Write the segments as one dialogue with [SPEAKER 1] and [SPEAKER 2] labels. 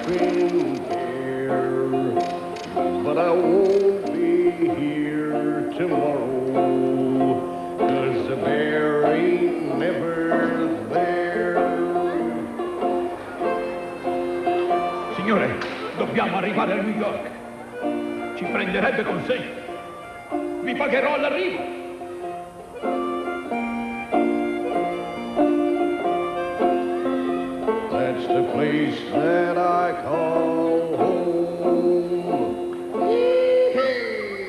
[SPEAKER 1] been there, but I won't be here tomorrow, 'cause the bear ain't never there.
[SPEAKER 2] Signore, dobbiamo arrivare a New York. Ci prenderebbe con sé. Vi pagherò all'arrivo.
[SPEAKER 1] That's the place that I call home. Hey.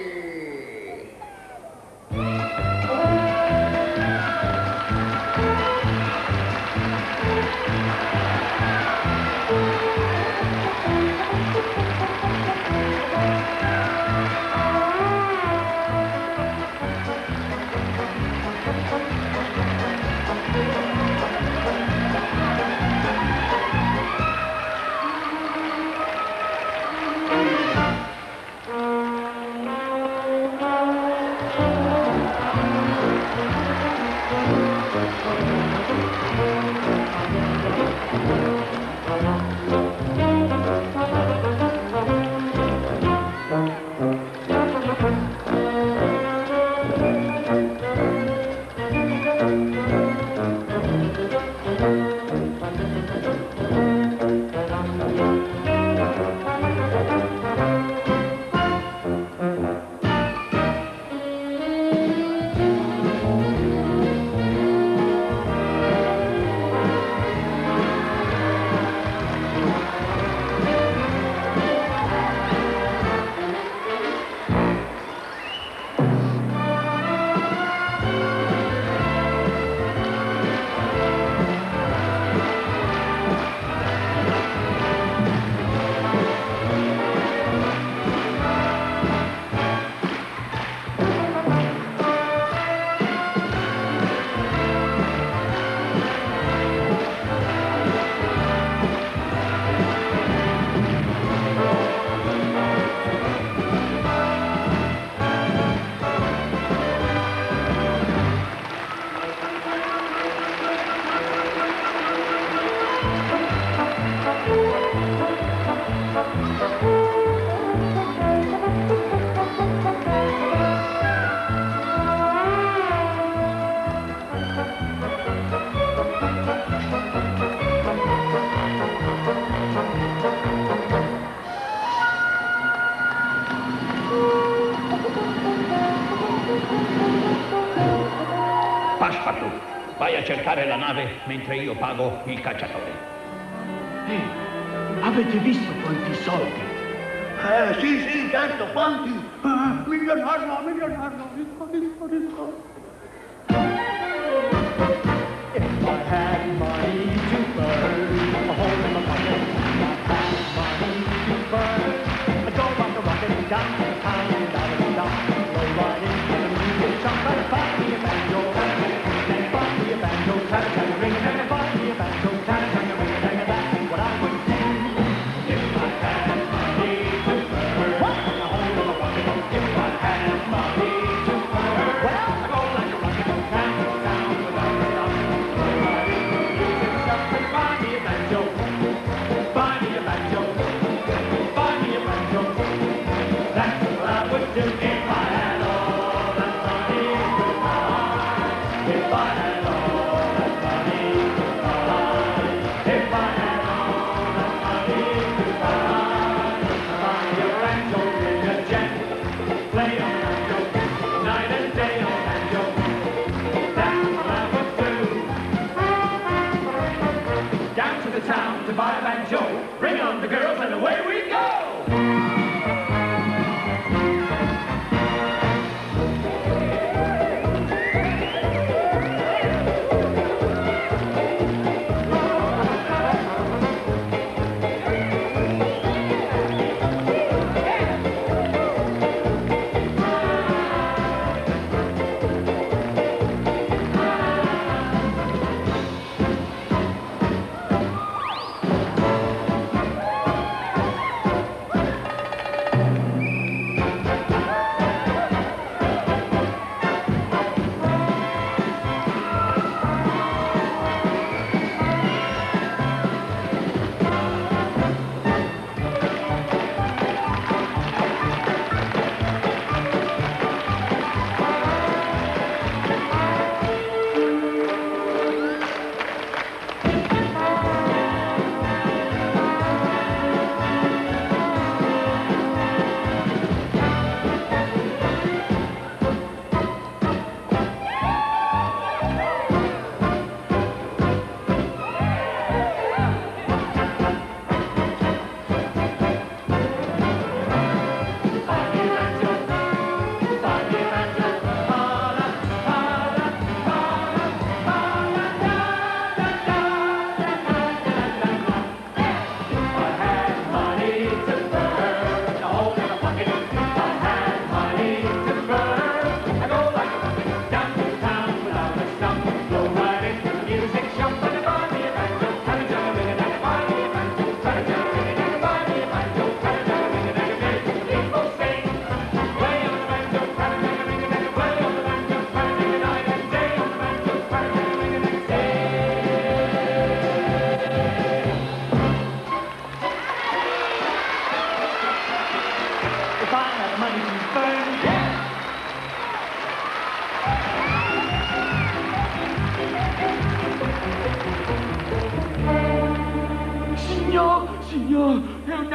[SPEAKER 2] Passepartout, vai a cercare la nave mentre io pago il cacciatore.
[SPEAKER 3] Avete visto quanti soldi?
[SPEAKER 4] Sì, certo, quanti? Milionario, ricco.
[SPEAKER 5] If I had money to burn, a hole in my pocket. If I had money to burn, I'd go on the rocket and down to the town and out of the town. Roll right into the music shop and buy me a banjo. Then buy me a banjo, tang a ring, and buy me a banjo, tang a ring, and that's what I would do. If I had money to burn, a hole in my pocket. If I had money to burn, well, I'd go like a rocket and down to the town without a stop.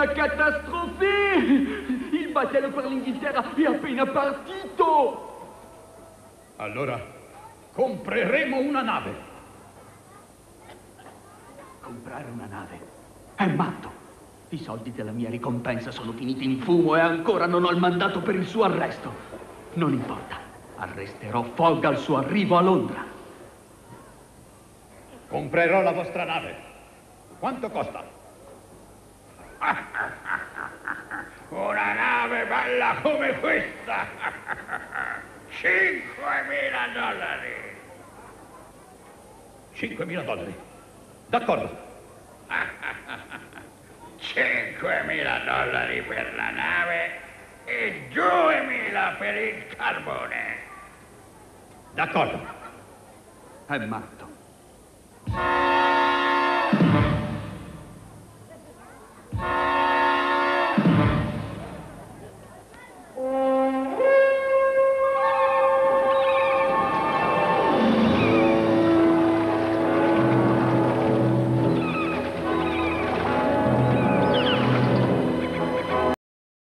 [SPEAKER 3] una catastrofe! Il battello per l'Inghilterra è appena partito!
[SPEAKER 2] Allora, compreremo una nave.
[SPEAKER 3] Comprare una nave? È matto! I soldi della mia ricompensa sono finiti in fumo e ancora non ho il mandato per il suo arresto. Non importa, arresterò Fogg al suo arrivo a Londra.
[SPEAKER 2] Comprerò la vostra nave. Quanto costa?
[SPEAKER 1] Una nave bella come questa! $5.000!
[SPEAKER 2] $5.000. D'accordo.
[SPEAKER 1] $5.000 per la nave e 2.000 per il carbone.
[SPEAKER 2] D'accordo.
[SPEAKER 3] È matto.